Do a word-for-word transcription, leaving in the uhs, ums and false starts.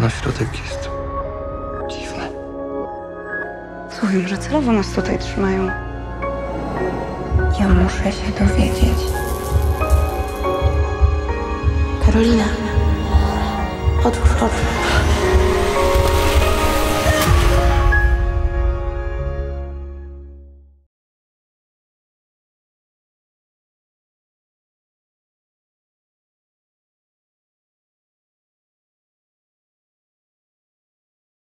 na środek jest dziwny. Mówią, że celowo nas tutaj trzymają. Ja muszę się dowiedzieć. Karolina, otwórz oczy.